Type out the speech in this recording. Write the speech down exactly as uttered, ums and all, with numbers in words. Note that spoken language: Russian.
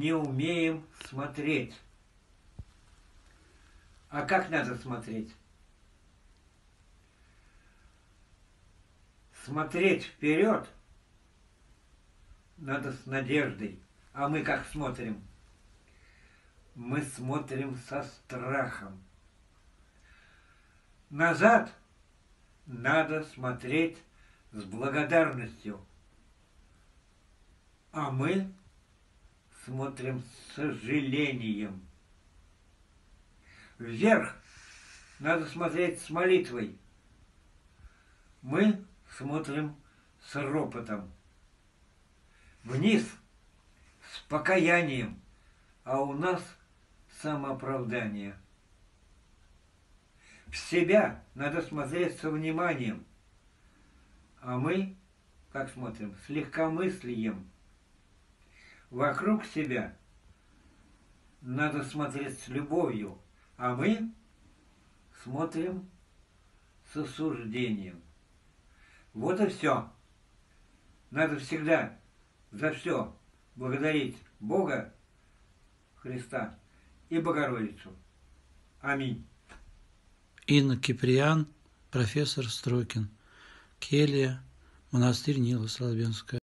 не умеем смотреть. А как надо смотреть? Смотреть вперед надо с надеждой. А мы как смотрим? Мы смотрим со страхом. Назад надо смотреть с благодарностью. А мы смотрим с сожалением. Вверх надо смотреть с молитвой. Мы смотрим с ропотом. Вниз с покаянием, а у нас самооправдание. В себя надо смотреть со вниманием, а мы, как смотрим, с легкомыслием. Вокруг себя надо смотреть с любовью, а мы смотрим с осуждением. Вот и все. Надо всегда за все благодарить Бога, Христа и Богородицу. Аминь. Инна Киприан, профессор Строкин, келья, монастырь Нила Соловенская.